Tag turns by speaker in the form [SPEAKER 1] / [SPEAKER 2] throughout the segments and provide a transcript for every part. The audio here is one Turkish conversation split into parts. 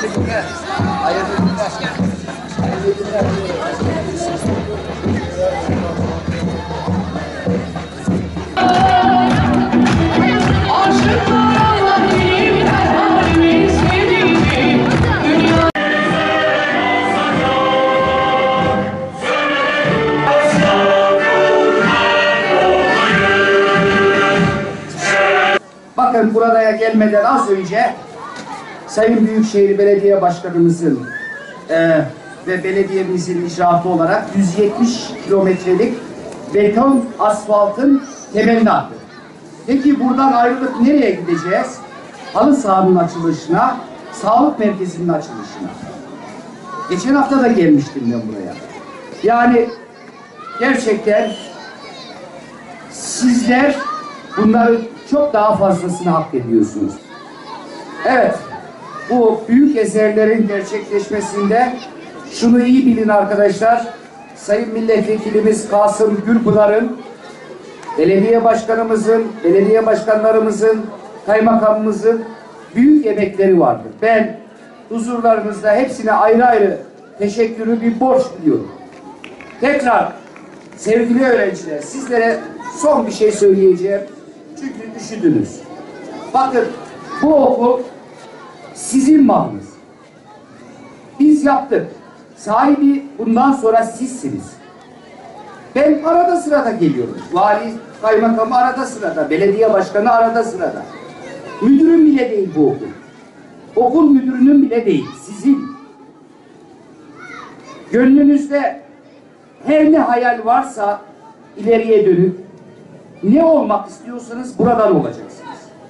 [SPEAKER 1] günler. Hayırlı günler. Hayırlı günler. Bakın buraya gelmeden az önce Sayın Büyükşehir Belediye Başkanımızın ve belediyemizin icraatı olarak 170 kilometrelik beton asfaltın temelini attı. Peki buradan ayrılıp nereye gideceğiz? Halı sahanın açılışına, sağlık merkezinin açılışına. Geçen hafta da gelmiştim ben buraya. Yani gerçekten sizler bunların çok daha fazlasını hak ediyorsunuz. Evet, bu büyük eserlerin gerçekleşmesinde şunu iyi bilin arkadaşlar, Sayın Milletvekilimiz Kasım Gürpınar'ın, belediye başkanımızın, belediye başkanlarımızın, kaymakamımızın büyük emekleri vardır. Ben huzurlarınızda hepsine ayrı ayrı teşekkürü bir borç biliyorum. Tekrar sevgili öğrenciler, sizlere son bir şey söyleyeceğim. Çünkü üşüdünüz. Bakın, bu okul sizin malınız. Biz yaptık. Sahibi bundan sonra sizsiniz. Ben arada sırada geliyorum. Vali, kaymakamı arada sırada, belediye başkanı arada sırada. Müdürüm bile değil bu okul. Okul müdürünün bile değil, sizin. Gönlünüzde her ne hayal varsa ileriye dönüp ne olmak istiyorsanız buradan olacaksınız.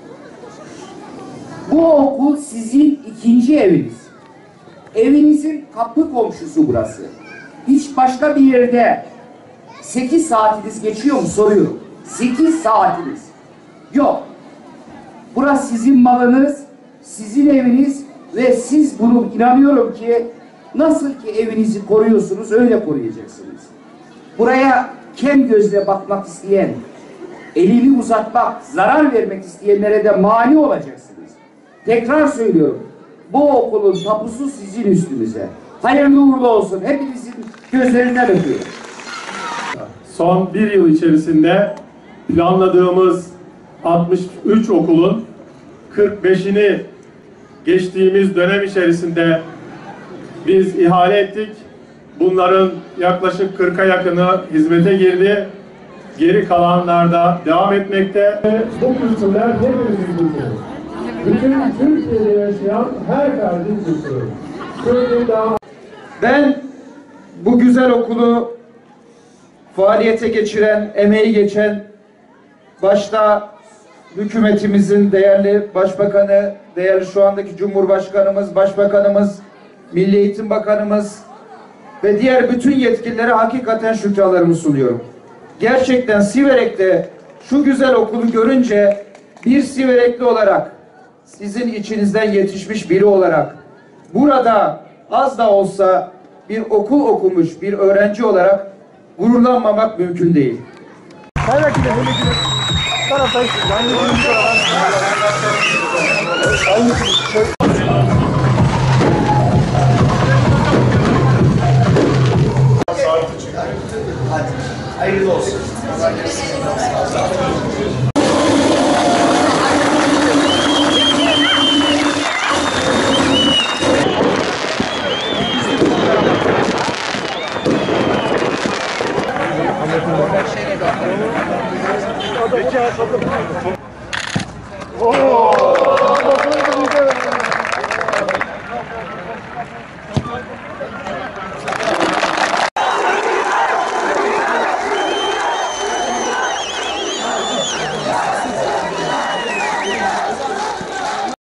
[SPEAKER 1] Bu okul sizin ikinci eviniz. Evinizin kapı komşusu burası. Hiç başka bir yerde 8 saatiniz geçiyor mu soruyorum. 8 saatiniz. Yok. Burası sizin malınız, sizin eviniz ve siz bunu inanıyorum ki nasıl ki evinizi koruyorsunuz öyle koruyacaksınız. Buraya kem gözle bakmak isteyen, elini uzatmak, zarar vermek isteyenlere de mani olacaksınız. Tekrar söylüyorum. Bu okulun tapusu sizin üstünüze. Hayırlı uğurlu olsun. Hepinizin gözlerinden öpüyorum.
[SPEAKER 2] Son bir yıl içerisinde planladığımız 63 okulun 45'ini geçtiğimiz dönem içerisinde biz ihale ettik. Bunların yaklaşık 40'a yakını hizmete girdi. Geri kalanlarda devam etmekte. Bu kültürler hepimizin kültürü. Bütün Türkiye'de yaşayan her ferdin kültürü.
[SPEAKER 1] Ben bu güzel okulu faaliyete geçiren, emeği geçen, başta hükümetimizin değerli başbakanı, değerli şu andaki Cumhurbaşkanımız, Başbakanımız, Milli Eğitim Bakanımız ve diğer bütün yetkililere hakikaten şükranlarımı sunuyorum. Gerçekten Siverek'te şu güzel okulu görünce bir Siverekli olarak, sizin içinizden yetişmiş biri olarak burada az da olsa bir okul okumuş bir öğrenci olarak gururlanmamak mümkün değil. Hadi, hayırlı olsun.